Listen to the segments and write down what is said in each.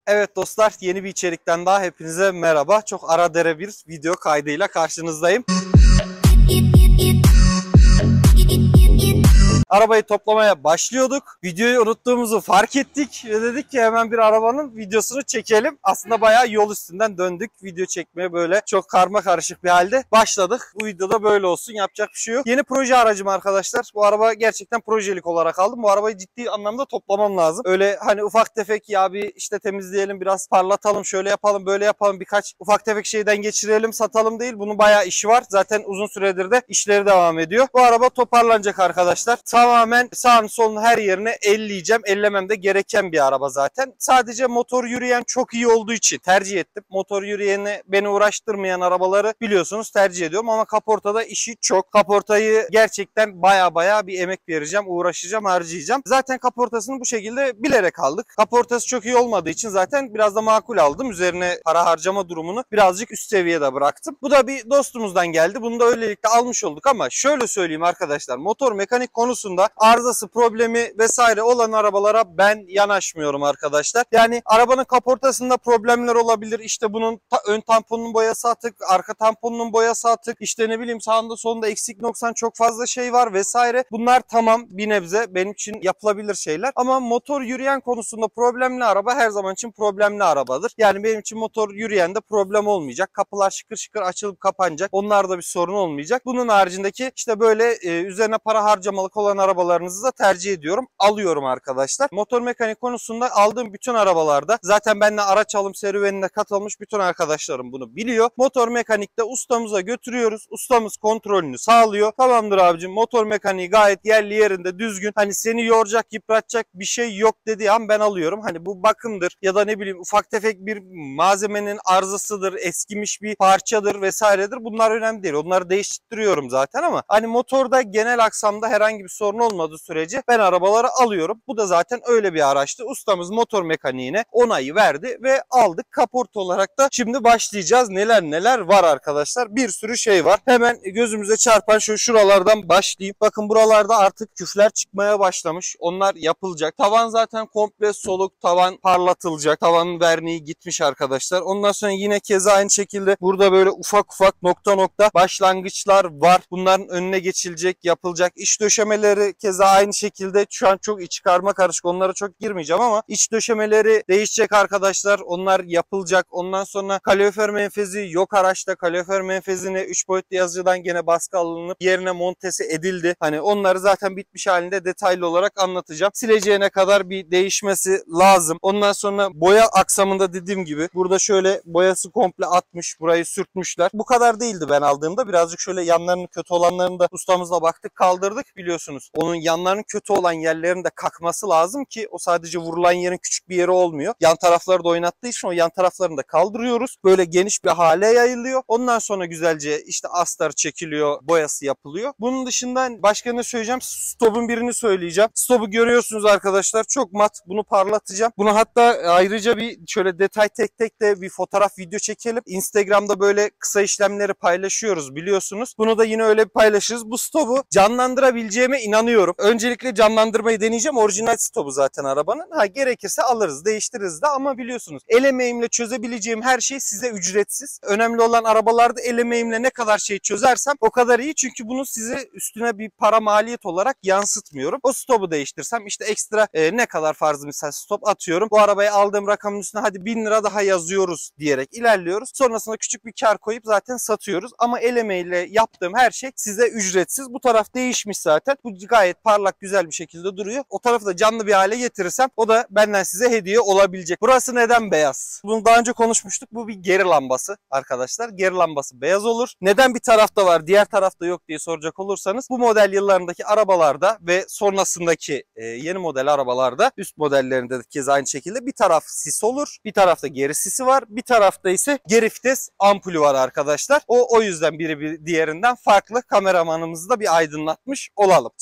Evet dostlar, yeni bir içerikten daha hepinize merhaba. Çok aradere bir video kaydıyla karşınızdayım. Arabayı toplamaya başlıyorduk. Videoyu unuttuğumuzu fark ettik ve dedik ki hemen bir arabanın videosunu çekelim. Aslında bayağı yol üstünden döndük. Video çekmeye böyle çok karma karışık bir halde başladık. Bu videoda böyle olsun, yapacak bir şey yok. Yeni proje aracım arkadaşlar. Bu araba gerçekten projelik olarak aldım. Bu arabayı ciddi anlamda toplamam lazım. Öyle hani ufak tefek ya bir işte temizleyelim, biraz parlatalım, şöyle yapalım, böyle yapalım, birkaç ufak tefek şeyden geçirelim, satalım değil. Bunun bayağı işi var. Zaten uzun süredir de işleri devam ediyor. Bu araba toparlanacak arkadaşlar. Tamamen sağını solunu her yerine elleyeceğim. Ellemem de gereken bir araba zaten. Sadece motor yürüyen çok iyi olduğu için tercih ettim. Motor yürüyeni beni uğraştırmayan arabaları biliyorsunuz tercih ediyorum ama kaportada işi çok. Kaportayı gerçekten baya bir emek vereceğim, uğraşacağım, harcayacağım. Zaten kaportasını bu şekilde bilerek aldık. Kaportası çok iyi olmadığı için zaten biraz da makul aldım. Üzerine para harcama durumunu birazcık üst seviyede bıraktım. Bu da bir dostumuzdan geldi. Bunu da öylelikle almış olduk ama şöyle söyleyeyim arkadaşlar. Motor mekanik konusunda arızası, problemi vesaire olan arabalara ben yanaşmıyorum arkadaşlar. Yani arabanın kaportasında problemler olabilir. İşte bunun ön tamponunun boyası atık, arka tamponunun boyası atık. İşte ne bileyim sağında solunda eksik noksan çok fazla şey var vesaire. Bunlar tamam bir nebze benim için yapılabilir şeyler. Ama motor yürüyen konusunda problemli araba her zaman için problemli arabadır. Yani benim için motor yürüyen de problem olmayacak. Kapılar şıkır şıkır açılıp kapanacak. Onlarda bir sorun olmayacak. Bunun haricindeki işte böyle üzerine para harcamalık olan arabalarınızı da tercih ediyorum. Alıyorum arkadaşlar. Motor mekanik konusunda aldığım bütün arabalarda zaten benimle araç alım serüvenine katılmış bütün arkadaşlarım bunu biliyor. Motor mekanikte ustamıza götürüyoruz. Ustamız kontrolünü sağlıyor. Tamamdır abicim, motor mekaniği gayet yerli yerinde düzgün. Hani seni yoracak, yıpratacak bir şey yok dediği an ben alıyorum. Hani bu bakımdır ya da ne bileyim ufak tefek bir malzemenin arızasıdır, eskimiş bir parçadır vesairedir. Bunlar önemli değil. Onları değiştiriyorum zaten ama hani motorda genel aksamda herhangi bir sorun olmadığı sürece ben arabaları alıyorum. Bu da zaten öyle bir araçtı. Ustamız motor mekaniğine onayı verdi ve aldık. Kaporta olarak da şimdi başlayacağız. Neler var arkadaşlar. Bir sürü şey var. Hemen gözümüze çarpan şuralardan başlayayım. Bakın buralarda artık küfler çıkmaya başlamış. Onlar yapılacak. Tavan zaten komple soluk. Tavan parlatılacak. Tavanın verniği gitmiş arkadaşlar. Ondan sonra yine keza aynı şekilde burada böyle ufak nokta başlangıçlar var. Bunların önüne geçilecek, yapılacak. İç döşemeleri keza aynı şekilde. Şu an çok iç karma karışık. Onlara çok girmeyeceğim ama iç döşemeleri değişecek arkadaşlar. Onlar yapılacak. Ondan sonra kalorifer menfezi yok araçta. Kalorifer menfezini 3 boyutlu yazıcıdan gene baskı alınıp yerine montesi edildi. Hani onları zaten bitmiş halinde detaylı olarak anlatacağım. Sileceğine kadar bir değişmesi lazım. Ondan sonra boya aksamında dediğim gibi burada şöyle boyası komple atmış. Burayı sürtmüşler. Bu kadar değildi ben aldığımda. Birazcık şöyle yanlarının kötü olanlarını da ustamızla baktık, kaldırdık biliyorsunuz. Onun yanlarının kötü olan yerlerinin de kalkması lazım ki o sadece vurulan yerin küçük bir yeri olmuyor. Yan tarafları da oynattığı için o yan taraflarını da kaldırıyoruz. Böyle geniş bir hale yayılıyor. Ondan sonra güzelce işte astar çekiliyor, boyası yapılıyor. Bunun dışında başka ne söyleyeceğim? Stop'un birini söyleyeceğim. Stop'u görüyorsunuz arkadaşlar. Çok mat. Bunu parlatacağım. Bunu hatta ayrıca bir şöyle detay tek de bir fotoğraf video çekelim. Instagram'da böyle kısa işlemleri paylaşıyoruz biliyorsunuz. Bunu da yine öyle bir paylaşırız. Bu stop'u canlandırabileceğime inanıyorum. Öncelikle canlandırmayı deneyeceğim. Orijinal stop'u zaten arabanın. Gerekirse alırız, değiştiririz de ama biliyorsunuz el emeğimle çözebileceğim her şey size ücretsiz. Önemli olan arabalarda el emeğimle ne kadar şey çözersem o kadar iyi. Çünkü bunu size üstüne bir para maliyet olarak yansıtmıyorum. O stop'u değiştirsem işte ekstra ne kadar farz misal stop atıyorum. Bu arabayı aldığım rakamın üstüne hadi 1000 lira daha yazıyoruz diyerek ilerliyoruz. Sonrasında küçük bir kar koyup zaten satıyoruz. Ama el emeğiyle yaptığım her şey size ücretsiz. Bu taraf değişmiş zaten. Bu gayet parlak güzel bir şekilde duruyor. O tarafı da canlı bir hale getirirsem o da benden size hediye olabilecek. Burası neden beyaz? Bunu daha önce konuşmuştuk. Bu bir geri lambası arkadaşlar. Geri lambası beyaz olur. Neden bir tarafta var diğer tarafta yok diye soracak olursanız bu model yıllarındaki arabalarda ve sonrasındaki yeni model arabalarda üst modellerinde de kez aynı şekilde bir taraf sis olur. Bir tarafta geri sisi var. Bir tarafta ise geri vites ampulü var arkadaşlar. O yüzden biri diğerinden farklı. Kameramanımızı da bir aydınlatmış olalım.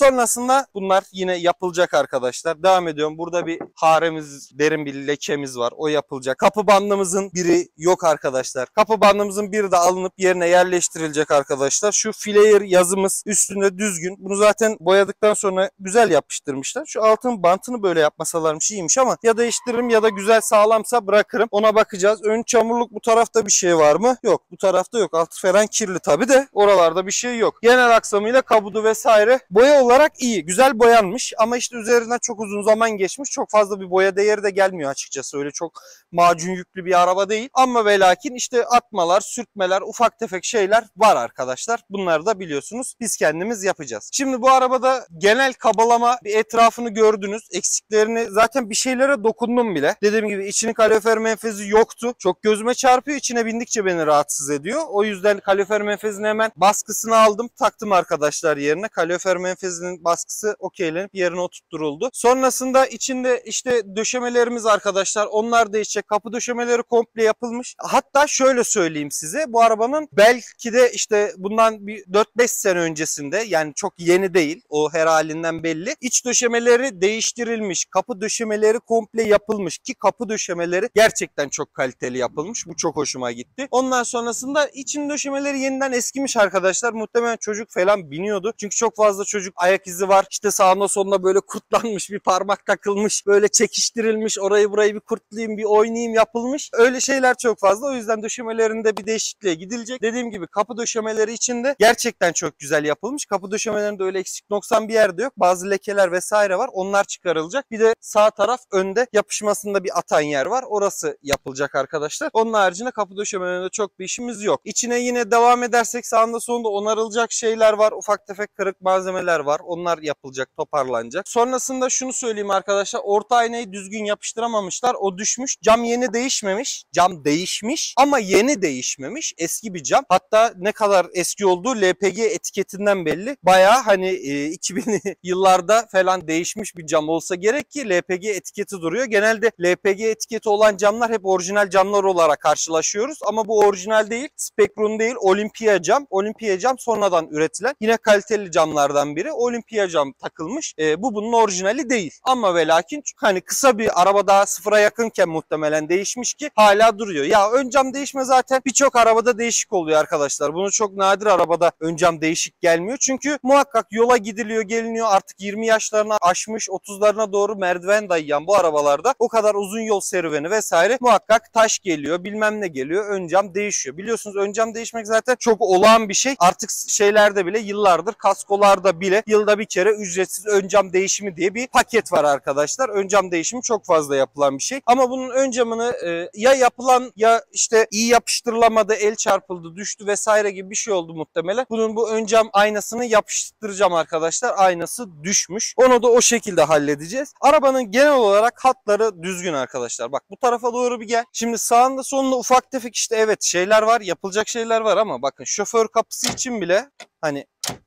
Sonrasında bunlar yine yapılacak arkadaşlar. Devam ediyorum. Burada bir haremiz, derin bir lekemiz var. O yapılacak. Kapı bandımızın biri yok arkadaşlar. Kapı bandımızın biri de alınıp yerine yerleştirilecek arkadaşlar. Şu flare yazımız üstünde düzgün. Bunu zaten boyadıktan sonra güzel yapıştırmışlar. Şu altın bantını böyle yapmasalarmış iyiymiş ama ya değiştiririm ya da güzel sağlamsa bırakırım. Ona bakacağız. Ön çamurluk bu tarafta bir şey var mı? Yok. Bu tarafta yok. Altı falan kirli tabi de oralarda bir şey yok. Genel aksamıyla kabudu vesaire boya olarak iyi. Güzel boyanmış ama işte üzerinden çok uzun zaman geçmiş. Çok fazla bir boya değeri de gelmiyor açıkçası. Öyle çok macun yüklü bir araba değil. Ama ve lakin işte atmalar, sürtmeler, ufak tefek şeyler var arkadaşlar. Bunları da biliyorsunuz biz kendimiz yapacağız. Şimdi bu arabada genel kabalama bir etrafını gördünüz. Eksiklerini zaten bir şeylere dokundum bile. Dediğim gibi içinin kalorifer menfezi yoktu. Çok gözüme çarpıyor. İçine bindikçe beni rahatsız ediyor. O yüzden kalorifer menfezini hemen baskısını aldım. Taktım arkadaşlar yerine. Kalorifer menfezinin baskısı okeylenip yerine oturtturuldu. Sonrasında içinde işte döşemelerimiz arkadaşlar. Onlar değişecek. Kapı döşemeleri komple yapılmış. Hatta şöyle söyleyeyim size. Bu arabanın belki de işte bundan bir 4-5 sene öncesinde, yani çok yeni değil. O her halinden belli. İç döşemeleri değiştirilmiş. Kapı döşemeleri komple yapılmış ki kapı döşemeleri gerçekten çok kaliteli yapılmış. Bu çok hoşuma gitti. Ondan sonrasında için döşemeleri yeniden eskimiş arkadaşlar. Muhtemelen çocuk falan biniyordu. Çünkü çok fazla çocuk ayak izi var. İşte sağında solunda böyle kurtlanmış, bir parmak takılmış, böyle çekiştirilmiş. Orayı burayı bir kurtlayayım, bir oynayayım yapılmış. Öyle şeyler çok fazla. O yüzden döşemelerinde bir değişikliğe gidilecek. Dediğim gibi kapı döşemeleri içinde gerçekten çok güzel yapılmış. Kapı döşemelerinde öyle eksik noksan bir yerde yok. Bazı lekeler vesaire var. Onlar çıkarılacak. Bir de sağ taraf önde yapışmasında bir atan yer var. Orası yapılacak arkadaşlar. Onun haricinde kapı döşemelerinde çok bir işimiz yok. İçine yine devam edersek sağında sonunda onarılacak şeyler var. Ufak tefek kırık malzemeler var. Onlar yapılacak, toparlanacak. Sonrasında şunu söyleyeyim arkadaşlar. Orta aynayı düzgün yapıştıramamışlar. O düşmüş. Cam yeni değişmemiş. Cam değişmiş ama yeni değişmemiş. Eski bir cam. Hatta ne kadar eski olduğu LPG etiketinden belli. Bayağı hani 2000'li yıllarda falan değişmiş bir cam olsa gerek ki LPG etiketi duruyor. Genelde LPG etiketi olan camlar hep orijinal camlar olarak karşılaşıyoruz. Ama bu orijinal değil. Spectrum değil. Olympia cam. Olympia cam sonradan üretilen yine kaliteli camlardan biri. Olympia cam takılmış. Bu bunun orijinali değil. Ama ve lakin hani kısa bir araba daha sıfıra yakınken muhtemelen değişmiş ki hala duruyor. Ya ön cam değişme zaten birçok arabada değişik oluyor arkadaşlar. Bunu çok nadir arabada ön cam değişik gelmiyor. Çünkü muhakkak yola gidiliyor, geliniyor. Artık 20 yaşlarına aşmış, 30'larına doğru merdiven dayayan bu arabalarda o kadar uzun yol serüveni vesaire muhakkak taş geliyor, bilmem ne geliyor. Ön cam değişiyor. Biliyorsunuz ön cam değişmek zaten çok olağan bir şey. Artık şeylerde bile yıllardır, kaskolarda bile yılda bir kere ücretsiz ön cam değişimi diye bir paket var arkadaşlar. Ön cam değişimi çok fazla yapılan bir şey. Ama bunun ön camını ya yapılan ya işte iyi yapıştırılamadı, el çarpıldı, düştü vesaire gibi bir şey oldu muhtemelen. Bunun bu ön cam aynasını yapıştıracağım arkadaşlar. Aynası düşmüş. Onu da o şekilde halledeceğiz. Arabanın genel olarak hatları düzgün arkadaşlar. Bak bu tarafa doğru bir gel. Şimdi sağında solunda ufak tefek işte evet şeyler var, yapılacak şeyler var ama bakın şoför kapısı için bile hani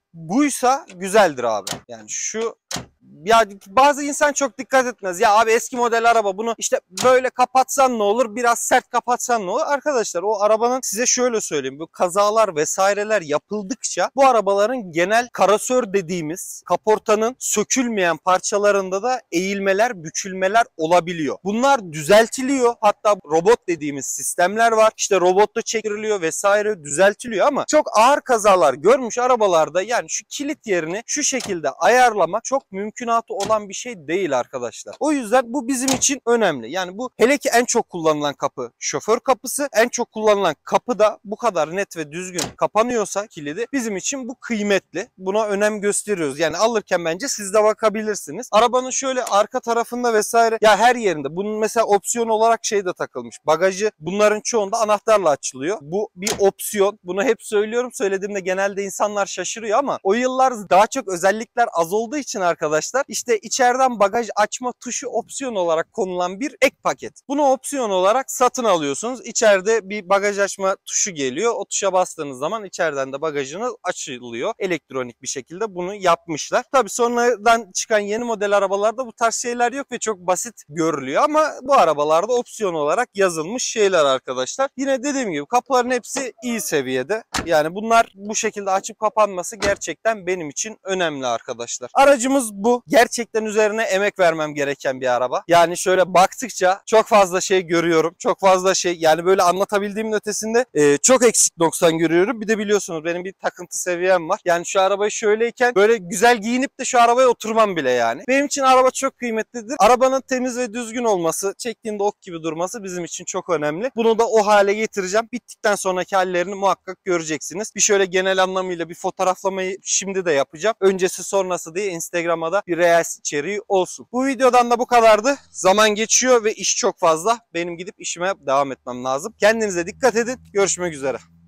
buysa güzeldir abi. Yani şu, ya bazı insan çok dikkat etmez. Ya abi eski model araba, bunu işte böyle kapatsan ne olur, biraz sert kapatsan ne olur? Arkadaşlar o arabanın, size şöyle söyleyeyim, bu kazalar vesaireler yapıldıkça bu arabaların genel karosör dediğimiz kaportanın sökülmeyen parçalarında da eğilmeler, bükülmeler olabiliyor. Bunlar düzeltiliyor. Hatta robot dediğimiz sistemler var. İşte robotla çekiriliyor vesaire, düzeltiliyor ama çok ağır kazalar görmüş arabalarda yani şu kilit yerini şu şekilde ayarlamak çok mümkünatı olan bir şey değil arkadaşlar. O yüzden bu bizim için önemli. Yani bu hele ki en çok kullanılan kapı şoför kapısı. En çok kullanılan kapı da bu kadar net ve düzgün kapanıyorsa kilidi bizim için bu kıymetli. Buna önem gösteriyoruz. Yani alırken bence siz de bakabilirsiniz. Arabanın şöyle arka tarafında vesaire ya her yerinde. Bunun mesela opsiyon olarak şey de takılmış. Bagajı bunların çoğunda anahtarla açılıyor. Bu bir opsiyon. Bunu hep söylüyorum. Söylediğimde genelde insanlar şaşırıyor ama o yıllar daha çok özellikler az olduğu için arkadaşlar arkadaşlar işte içeriden bagaj açma tuşu opsiyon olarak konulan bir ek paket. Bunu opsiyon olarak satın alıyorsunuz. İçeride bir bagaj açma tuşu geliyor. O tuşa bastığınız zaman içeriden de bagajınız açılıyor. Elektronik bir şekilde bunu yapmışlar. Tabii sonradan çıkan yeni model arabalarda bu tarz şeyler yok ve çok basit görülüyor ama bu arabalarda opsiyon olarak yazılmış şeyler arkadaşlar. Yine dediğim gibi kapıların hepsi iyi seviyede. Yani bunlar bu şekilde açıp kapanması gerçekten benim için önemli arkadaşlar. Aracımız bu. Gerçekten üzerine emek vermem gereken bir araba. Yani şöyle baktıkça çok fazla şey görüyorum. Çok fazla şey, yani böyle anlatabildiğimin ötesinde çok eksik noksan görüyorum. Bir de biliyorsunuz benim bir takıntı seviyem var. Yani şu arabayı şöyleyken böyle güzel giyinip de şu arabaya oturmam bile yani. Benim için araba çok kıymetlidir. Arabanın temiz ve düzgün olması, çektiğinde ok gibi durması bizim için çok önemli. Bunu da o hale getireceğim. Bittikten sonraki hallerini muhakkak göreceksiniz. Bir şöyle genel anlamıyla bir fotoğraflamayı şimdi de yapacağım. Öncesi sonrası diye Instagram'a da bir reels içeriği olsun. Bu videodan da bu kadardı. Zaman geçiyor ve iş çok fazla. Benim gidip işime devam etmem lazım. Kendinize dikkat edin. Görüşmek üzere.